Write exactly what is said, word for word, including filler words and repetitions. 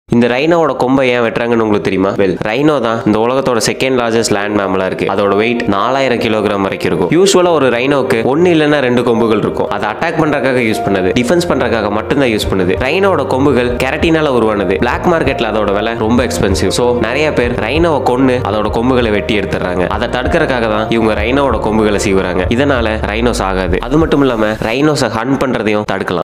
இந்த ரைனோட கொம்பை ஏன் வெட்டுறாங்கன்னு உங்களுக்கு தெரியுமா? வெல், ரைனோ தான் இந்த உலகத்தோட செகண்ட் லார்ஜஸ்ட் லேண்ட் மேமலா இருக்கு. அதோட வெயிட் நாலாயிரம் கிலோகிராம் வரைக்கும் இருக்கும். யூஸ்வலா ஒரு ரைனோக்கு ஒன்னு இல்லைன்னா ரெண்டு கொம்புகள் இருக்கும். அதை அட்டாக் பண்றதுக்காக யூஸ் பண்ணது, டிஃபென்ஸ் பண்றதுக்காக மட்டும்தான் யூஸ் பண்ணுது. ரைனோட கொம்புகள் கெரட்டினால உருவானது. பிளாக் மார்க்கெட்ல அதோட விலை ரொம்ப எக்ஸ்பென்சிவ். சோ நிறைய பேர் ரைனோவை கொன்னு அதோட கொம்புகளை வெட்டி எடுத்துறாங்க. அதை தடுக்கிறதுக்காக தான் இவங்க ரைனோட கொம்புகளை சீவுறாங்க. இதனால ரைனோஸ் ஆகாது. அது மட்டும் இல்லாம ரைனோஸை ஹண்ட் பண்றதையும் தடுக்கலாம்.